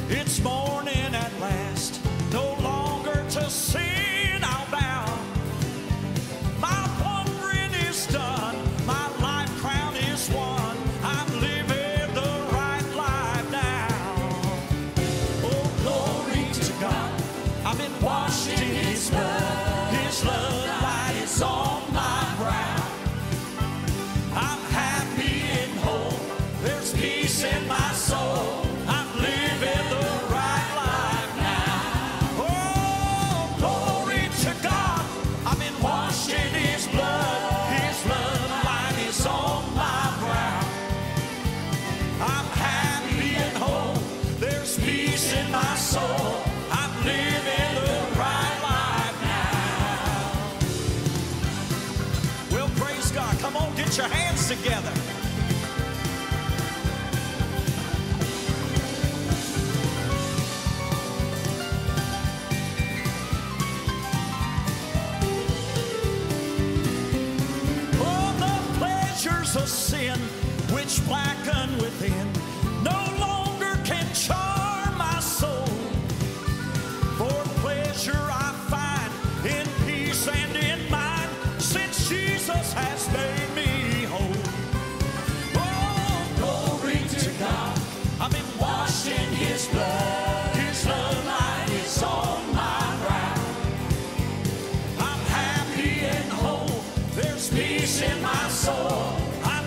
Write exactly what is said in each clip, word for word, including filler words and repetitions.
It's morning at last, no longer to sin I'll bow. My wandering is done, my life crown is won. I'm living the right life now. Oh, glory to God, I've been washed in His blood. His blood light is on my brow. I'm happy and whole, there's peace in my soul. I'm living the right life now. Oh, glory to God, I've been washed in His blood. His blood light is on my brow. I'm happy and whole, there's peace in my soul. I'm living the right life now. Well, praise God. Come on, get your hands together. Of sin which blacken within no longer can charm my soul. For pleasure I find in peace and in mind, since Jesus has made me whole. Oh, glory to God, I've been washed in His blood. His love light is on my brow. I'm happy and whole, there's peace in my soul.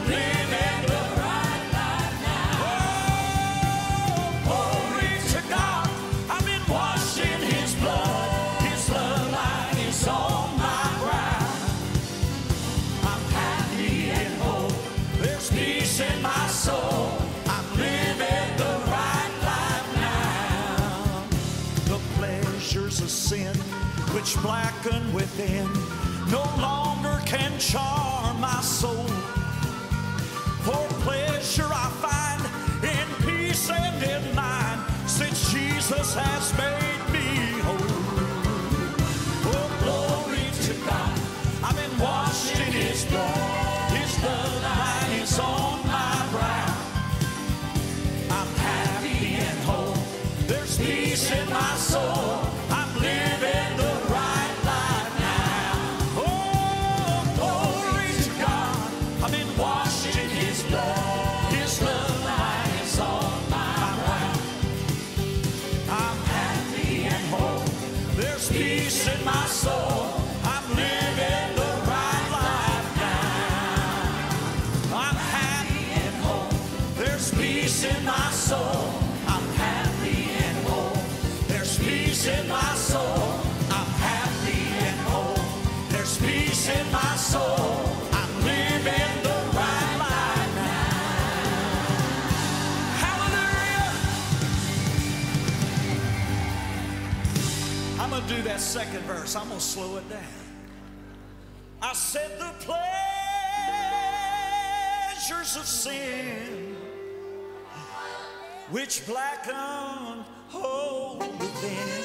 In my soul, I'm living the right life now. The pleasures of sin which blacken within no longer can charm my soul. For pleasure I find in peace and in mind, since Jesus has made me whole. Oh, glory to God, I've been washed in His blood. His blood light is on my brow. I'm happy and whole, there's peace in my soul. I'm living the right life now. Oh, glory to God, I've been washed in His blood. His blood light is on my brow. I'm happy and whole, there's peace in my soul. I'm living the right life now. I'm happy and whole, there's peace in my soul. I'm happy and whole, there's peace in my soul. I'm happy and whole, there's peace in my soul. I'm living the right life now. Hallelujah. I'm going to do that second verse. I'm going to slow it down. I said the pleasures of sin which blacken hold within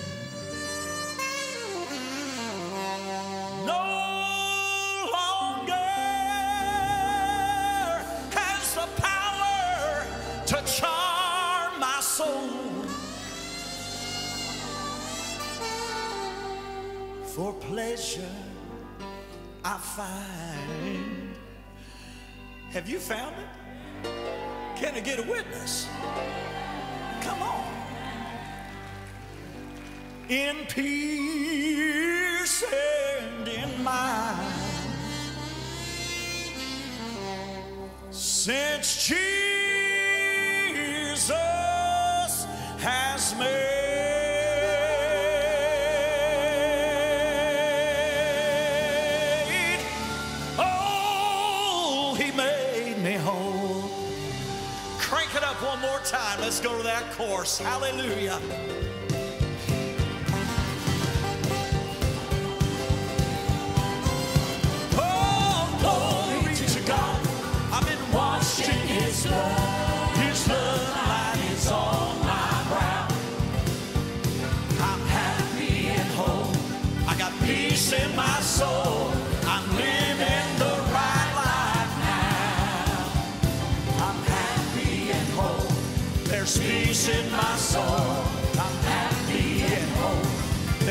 no longer has the power to charm my soul. For pleasure I find. Have you found it? Can I get a witness? Come on. In peace and in mind, since Jesus has made. One more time. Let's go to that chorus. Hallelujah. Oh, glory to God, I've been washed in His blood. His blood light is on my brow. I'm happy and whole, I got peace in my soul. I'm living the right life now. I'm happy and whole, there's peace in my soul.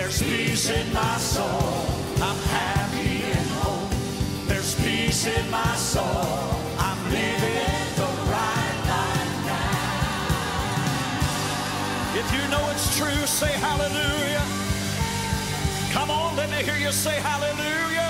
There's peace in my soul. I'm happy and whole. There's peace in my soul. I'm living the right life now. If you know it's true, say hallelujah. Come on, let me hear you say hallelujah.